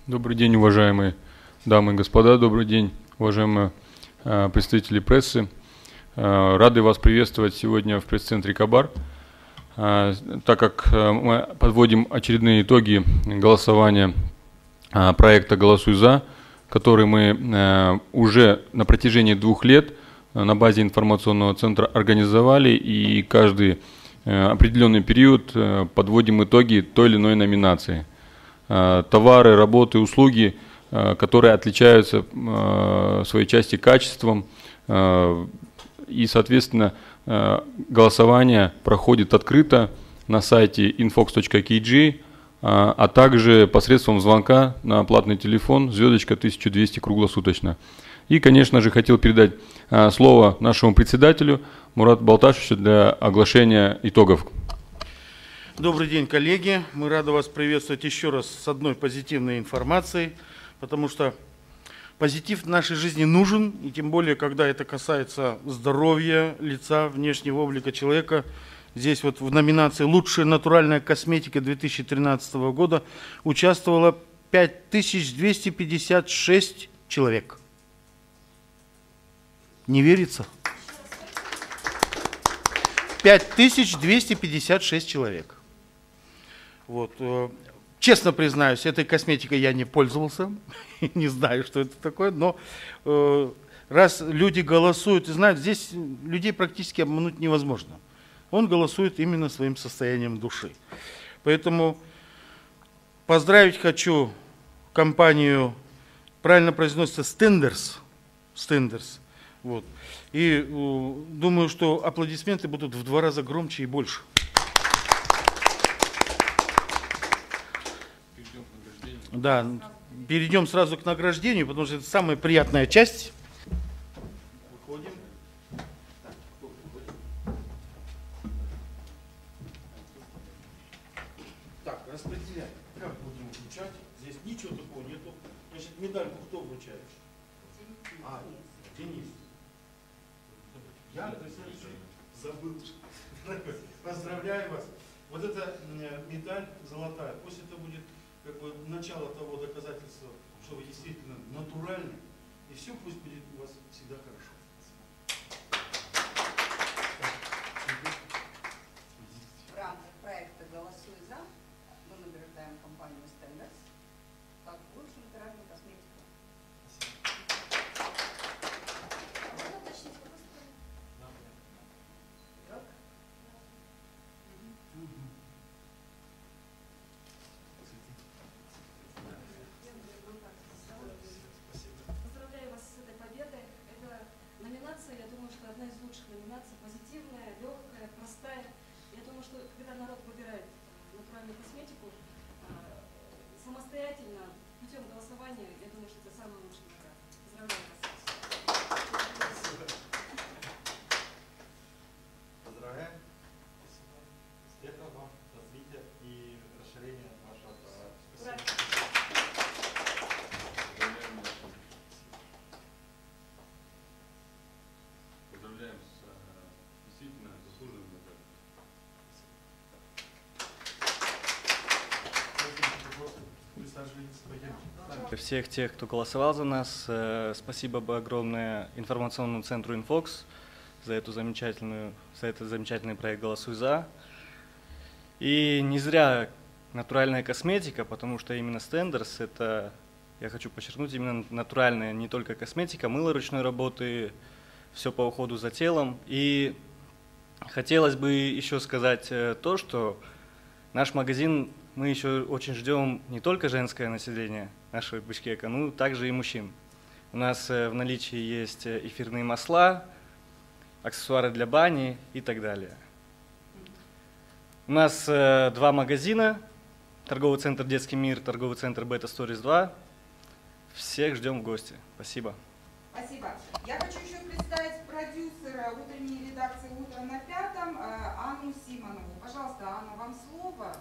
Добрый день, уважаемые дамы и господа. Добрый день, уважаемые представители прессы. Рады вас приветствовать сегодня в пресс-центре Кабар. Так как мы подводим очередные итоги голосования проекта «Голосуй за», который мы уже на протяжении 2 лет на базе информационного центра организовали, и каждый определенный период подводим итоги той или иной номинации. Товары, работы, услуги, которые отличаются в своей части качеством, и, соответственно, голосование проходит открыто на сайте infox.kg, а также посредством звонка на платный телефон звездочка 1200 круглосуточно. И, конечно же, хотел передать слово нашему председателю Мурату Балташевичу для оглашения итогов. Добрый день, коллеги. Мы рады вас приветствовать еще раз с одной позитивной информацией, потому что позитив в нашей жизни нужен, и тем более, когда это касается здоровья, лица, внешнего облика человека. Здесь вот в номинации «Лучшая натуральная косметика 2013 года» участвовало 5256 человек. Не верится? 5256 человек. Вот. Честно признаюсь, этой косметикой я не пользовался, не знаю, что это такое, но раз люди голосуют, и знают, здесь людей практически обмануть невозможно. Он голосует именно своим состоянием души. Поэтому поздравить хочу компанию, правильно произносится, Stenders. Вот. И думаю, что аплодисменты будут в 2 раза громче и больше. Да, перейдем сразу к награждению, потому что это самая приятная часть. Выходим. Так, распределяем. Как будем вручать? Здесь ничего такого нету. Значит, медальку кто вручает? Денис. Я, забыл. Поздравляю вас. Вот эта медаль золотая. Пусть это будет как бы начало того доказательства, что вы действительно натуральны, и все пусть будет у вас всегда хорошо. В рамках проекта «Голосуй за» мы награждаем компанию Stenders как лучшую натуральную косметику. Можно уточнить, какой страны? Поздравляю вас с этой победой. Это номинация, я думаю, что одна из лучших номинаций, позитивная, легкая, простая. Я думаю, что когда народ выбирает натуральную косметику самостоятельно, путем голосования, я думаю, что это самая лучшая награда. Поздравляю вас. Поздравляем. Успехов вам, развития и расширения вашего права. Поздравляем с действительно заслуженным наградой. Всех тех, кто голосовал за нас, спасибо огромное информационному центру Infox за этот замечательный проект «Голосуй за». И не зря натуральная косметика, потому что именно Stenders, это, я хочу подчеркнуть, именно натуральная не только косметика, мыло ручной работы, все по уходу за телом. И хотелось бы еще сказать то, что наш магазин, мы еще очень ждем не только женское население нашего Бишкека, но также и мужчин. У нас в наличии есть эфирные масла, аксессуары для бани и так далее. У нас 2 магазина, торговый центр «Детский мир», торговый центр «Бета Stories 2». Всех ждем в гости. Спасибо. Спасибо. Я хочу еще представить продюсера утренней редакции «Утро на 5» Анну Симонову. Пожалуйста, Анна, вам слово.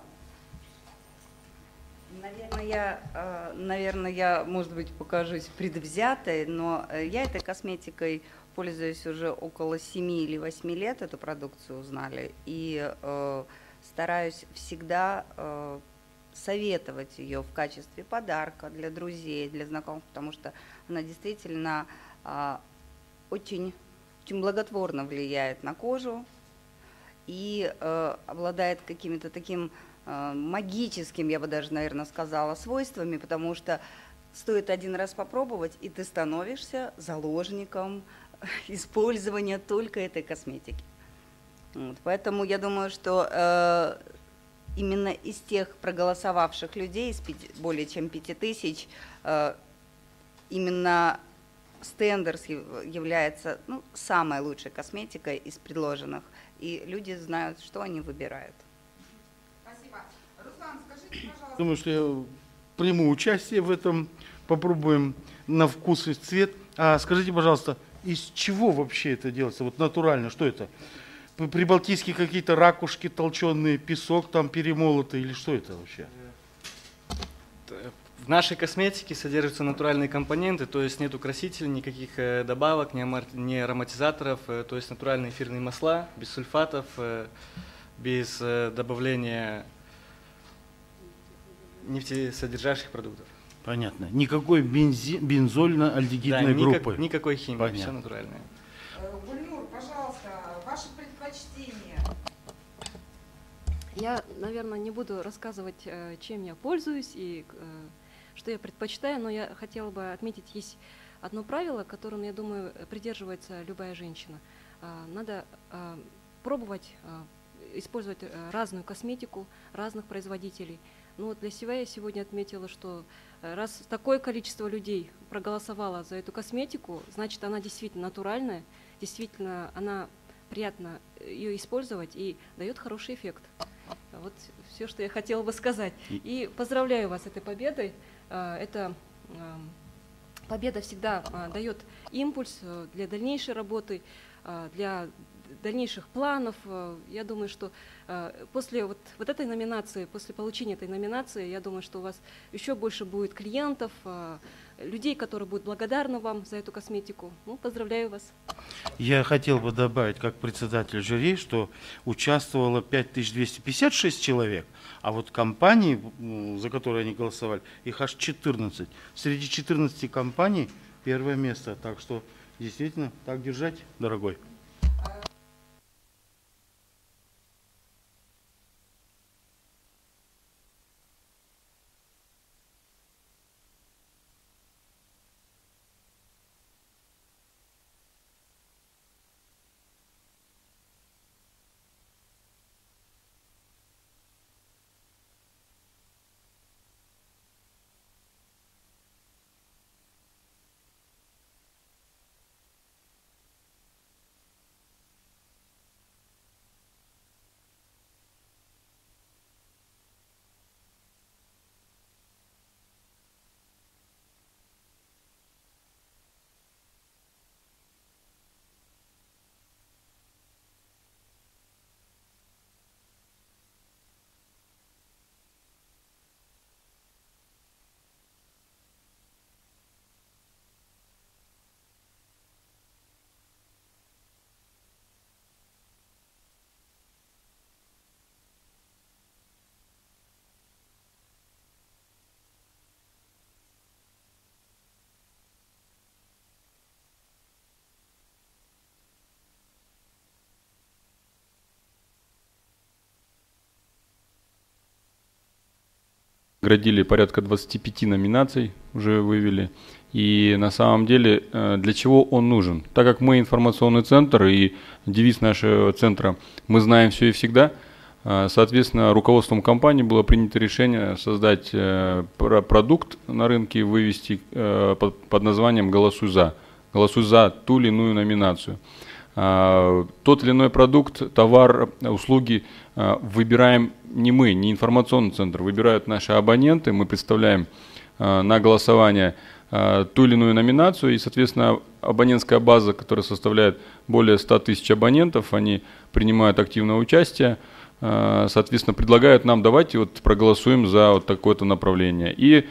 Наверное, я, может быть, покажусь предвзятой, но я этой косметикой пользуюсь уже около 7 или 8 лет, эту продукцию узнали, и стараюсь всегда советовать ее в качестве подарка для друзей, для знакомых, потому что она действительно очень, очень благотворно влияет на кожу и обладает какими-то таким магическим, я бы даже, наверное, сказала, свойствами, потому что стоит один раз попробовать, и ты становишься заложником использования только этой косметики. Вот, поэтому я думаю, что именно из тех проголосовавших людей, из более чем 5000, именно Стендерс является самой лучшей косметикой из предложенных, и люди знают, что они выбирают. Спасибо. Руслан, скажите, пожалуйста. Думаю, что я приму участие в этом, попробуем на вкус и цвет. А скажите, пожалуйста, из чего вообще это делается? Вот натурально, что это? Прибалтийские какие-то ракушки, толченые, песок там перемолотый, или что это вообще? В нашей косметике содержатся натуральные компоненты, то есть нет красителей, никаких добавок, ни ароматизаторов, то есть натуральные эфирные масла, без сульфатов, без добавления нефтесодержащих продуктов. Понятно. Никакой бензольно-альдегидной группы. Никакой химии, понятно. Все натуральное. Гульнур, пожалуйста, ваши предпочтения. Я, наверное, не буду рассказывать, чем я пользуюсь и что я предпочитаю, но я хотела бы отметить, есть одно правило, которым, я думаю, придерживается любая женщина. Надо пробовать использовать разную косметику, разных производителей. Ну, вот для себя я сегодня отметила, что раз такое количество людей проголосовало за эту косметику, значит, она действительно натуральная, действительно она приятно ее использовать и дает хороший эффект. Вот все, что я хотела бы сказать. И поздравляю вас с этой победой. Эта победа всегда дает импульс для дальнейшей работы, для дальнейших планов. Я думаю, что после вот этой номинации, после получения этой номинации, я думаю, что у вас еще больше будет клиентов, людей, которые будут благодарны вам за эту косметику. Ну, поздравляю вас. Я хотел бы добавить, как председатель жюри, что участвовало 5256 человек, а вот компаний, за которые они голосовали, их аж 14. Среди 14 компаний первое место. Так что действительно так держать, дорогой. Наградили порядка 25 номинаций, уже вывели. И на самом деле, для чего он нужен? Так как мы информационный центр, и девиз нашего центра «Мы знаем все и всегда», соответственно, руководством компании было принято решение создать продукт на рынке, вывести под названием «Голосуй за». Голосуй за ту или иную номинацию. Тот или иной продукт, товар, услуги выбираем не мы, не информационный центр, выбирают наши абоненты, мы представляем на голосование ту или иную номинацию, и, соответственно, абонентская база, которая составляет более 100 тысяч абонентов, они принимают активное участие, соответственно, предлагают нам, давайте вот проголосуем за вот такое-то направление. И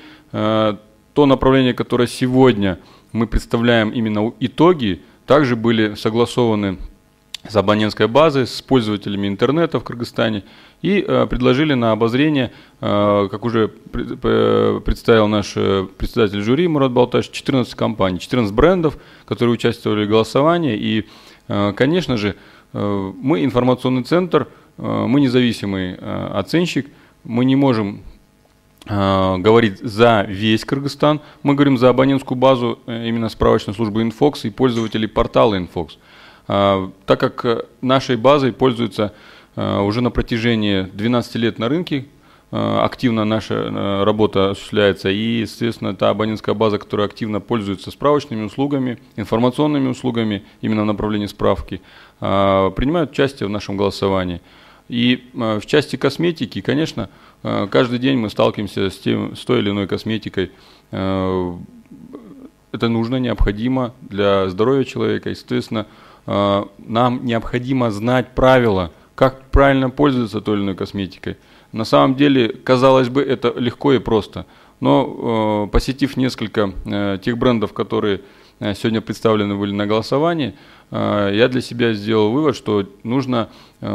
то направление, которое сегодня мы представляем именно итоги, также были согласованы с абонентской базой, с пользователями интернета в Кыргызстане и предложили на обозрение, как уже представил наш председатель жюри Мурат Балташ, 14 компаний, 14 брендов, которые участвовали в голосовании. И, конечно же, мы информационный центр, мы независимый оценщик, мы не можем говорить за весь Кыргызстан, мы говорим за абонентскую базу именно справочной службы Infox и пользователей портала Infox. Так как нашей базой пользуются уже на протяжении 12 лет на рынке, активно наша работа осуществляется, и, естественно, та абонентская база, которая активно пользуется справочными услугами, информационными услугами, именно в направлении справки, принимают участие в нашем голосовании. И в части косметики, конечно, каждый день мы сталкиваемся с той или иной косметикой. Это нужно, необходимо для здоровья человека. Естественно, нам необходимо знать правила, как правильно пользоваться той или иной косметикой. На самом деле, казалось бы, это легко и просто. Но посетив несколько тех брендов, которые сегодня представлены были на голосовании, я для себя сделал вывод, что нужно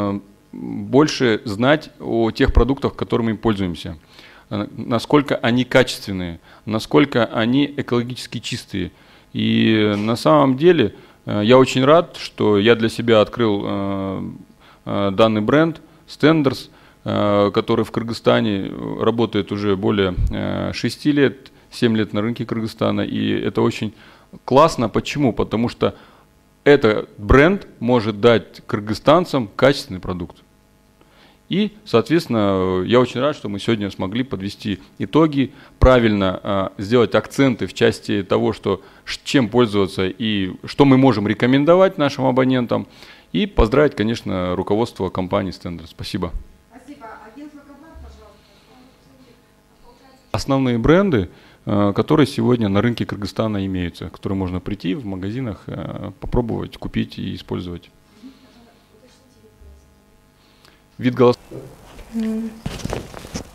больше знать о тех продуктах, которыми мы пользуемся. Насколько они качественные, насколько они экологически чистые. И на самом деле я очень рад, что я для себя открыл данный бренд Standers, который в Кыргызстане работает уже более 6 лет, 7 лет на рынке Кыргызстана. И это очень классно. Почему? Потому что этот бренд может дать кыргызстанцам качественный продукт. И, соответственно, я очень рад, что мы сегодня смогли подвести итоги, правильно сделать акценты в части того, что, чем пользоваться и что мы можем рекомендовать нашим абонентам. И поздравить, конечно, руководство компании Standers. Спасибо. Спасибо. Агентство Кабар, пожалуйста. Основные бренды, которые сегодня на рынке Кыргызстана имеются, которые можно прийти в магазинах, попробовать, купить и использовать. Вид голосования.